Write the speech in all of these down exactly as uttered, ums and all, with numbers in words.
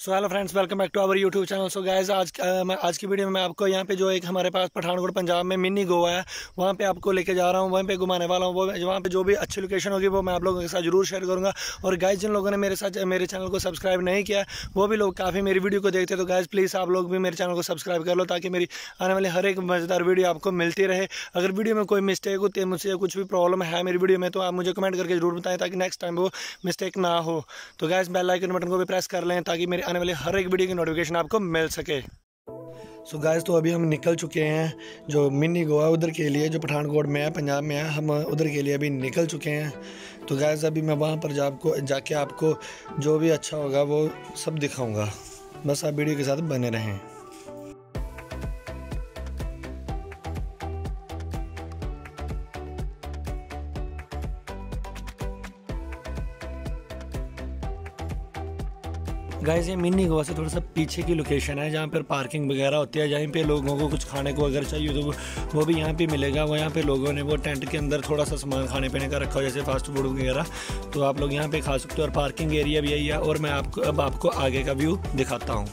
So hello friends, welcome back to our YouTube channel. So guys, आज मैं आज की वीडियो में मैं आपको यहाँ पे जो एक हमारे पास पठानकोट पंजाब में मिनी गोवा है, वहाँ पे आपको लेके जा रहा हूँ, वहाँ पे घुमाने वाला हूँ। वो वहाँ पे जो भी अच्छी लोकेशन होगी वो मैं आप लोगों के साथ जरूर शेयर करूँगा। और गाइस, जिन लोगों ने मेरे साथ मेरे चैनल को सब्सक्राइब नहीं किया, वो भी लोग काफ़ी मेरी वीडियो को देखते, तो गाइस प्लीज़ आप लोग भी मेरे चैनल को सब्सक्राइब कर लो, ताकि मेरी आने वाली हर एक मज़ेदार वीडियो आपको मिलती रहे। अगर वीडियो में कोई मिस्टेक होती है, मुझसे कुछ भी प्रॉब्लम है मेरी वीडियो में, तो आप मुझे कमेंट करके जरूर बताएं, ताकि नेक्स्ट टाइम वो मिस्टेक ना हो। तो गाइस, बेल आइकन बटन को भी प्रेस कर लें, ताकि मेरी आने वाली हर एक वीडियो की नोटिफिकेशन आपको मिल सके। सो गाइस, तो अभी हम निकल चुके हैं जो मिनी गोवा उधर के लिए, जो पठानकोट में है, पंजाब में है, हम उधर के लिए अभी निकल चुके हैं। तो गाइस, अभी मैं वहाँ पर जा आपको जाके आपको जो भी अच्छा होगा वो सब दिखाऊंगा। बस आप वीडियो के साथ बने रहें। गाइस, ये मिनी गोवा से थोड़ा सा पीछे की लोकेशन है, जहाँ पर पार्किंग वगैरह होती है, जहाँ पे लोगों को कुछ खाने को अगर चाहिए तो वो, वो भी यहाँ पे मिलेगा। वो यहाँ पे लोगों ने वो टेंट के अंदर थोड़ा सा सामान खाने पीने का रखा हो, जैसे फास्ट फूड वगैरह, तो आप लोग यहाँ पे खा सकते हो। और पार्किंग एरिया भी यही है। और मैं आपको अब आपको आगे का व्यू दिखाता हूँ।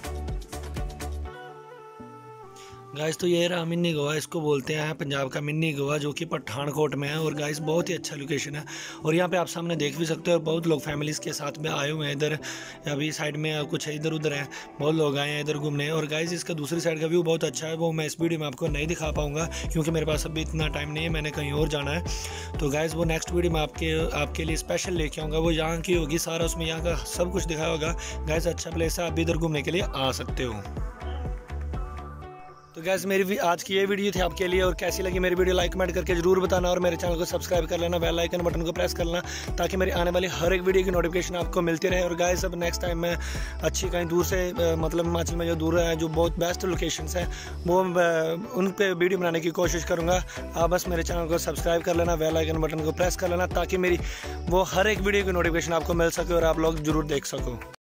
गाइस, तो ये रहा मिनी गोवा, इसको बोलते हैं पंजाब का मिनी गोवा, जो कि पठानकोट में है। और गाइस, बहुत ही अच्छा लोकेशन है। और यहाँ पे आप सामने देख भी सकते हो, बहुत लोग फैमिलीज़ के साथ में आए हुए हैं। इधर अभी साइड में कुछ इधर उधर हैं, बहुत लोग आए हैं इधर घूमने। और गाइस, इसका दूसरी साइड का व्यू बहुत अच्छा है, वो मैं इस वीडियो में आपको नहीं दिखा पाऊँगा, क्योंकि मेरे पास अभी इतना टाइम नहीं है, मैंने कहीं और जाना है। तो गाइस, वो नेक्स्ट वीडियो में आपके आपके लिए स्पेशल लेके आऊँगा। वो यहाँ की होगी सारा, उसमें यहाँ का सब कुछ दिखाया होगा। गाइस, अच्छा प्लेस है, आप भी इधर घूमने के लिए आ सकते हो। तो गैस, मेरी आज की ये वीडियो थी आपके लिए, और कैसी लगी मेरी वीडियो लाइक कमेंट करके जरूर बताना, और मेरे चैनल को सब्सक्राइब कर लेना, बेल आइकन बटन को प्रेस कर लेना, ताकि मेरी आने वाली हर एक वीडियो की नोटिफिकेशन आपको मिलती रहे। और गाइस, अब नेक्स्ट टाइम मैं अच्छी कहीं दूर से, मतलब हिमाचल में जो दूर है, जो बहुत बेस्ट लोकेशंस हैं, वो उन पर वीडियो बनाने की कोशिश करूँगा। आप बस मेरे चैनल को सब्सक्राइब कर लेना, बेल आइकन बटन को प्रेस कर लेना, ताकि मेरी वो हर एक वीडियो की नोटिफिकेशन आपको मिल सके और आप लोग जरूर देख सको।